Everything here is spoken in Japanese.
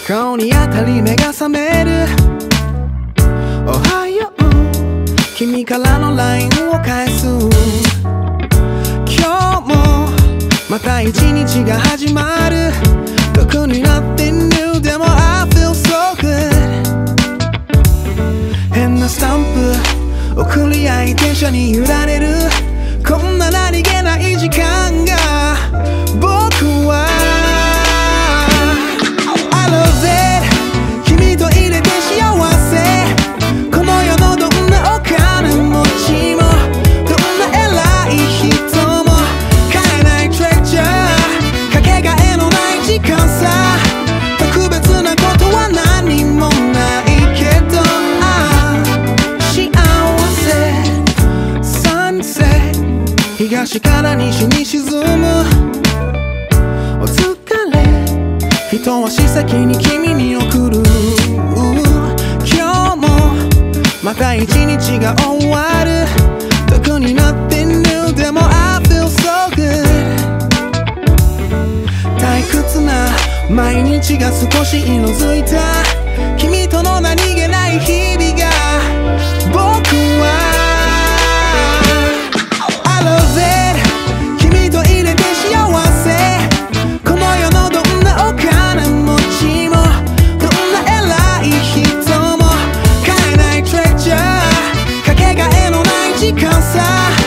顔にあたり目が覚める。おはよう君からの LINE を返す。今日もまた一日が始まる。特にnothing newでも I feel so good。 変なスタンプ送り合い電車に揺られる。こんな何気ない時間が僕はI love it。 君といれて幸せ。この世のどんなお金持ちもどんな偉い人も買えないtreasure。 かけがえのない時間さ。特別なことは何もないけど幸せ。Sunset東から西に沈む。お疲れ一足先に君に送る。今日もまた一日が終わる。特にnothing newでも I feel so good。 退屈な毎日が少し色付いた。君との何気ない日々が僕はI love it。 君といれて幸せ。この世のどんなお金持ちもどんな偉い人も買えないtreasure。かけがえのない時間さ。